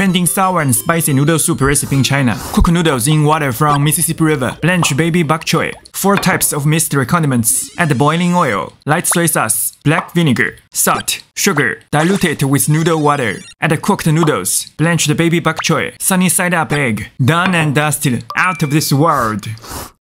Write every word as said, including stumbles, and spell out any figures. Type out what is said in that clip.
Trending sour and spicy noodle soup recipe in China. Cook noodles in water from Mississippi River. Blanch baby bok choy. Four types of mystery condiments. Add boiling oil, light soy sauce, black vinegar, salt, sugar. Dilute it with noodle water. Add cooked noodles. Blanch the baby bok choy. Sunny side up egg. Done and dusted. Out of this world.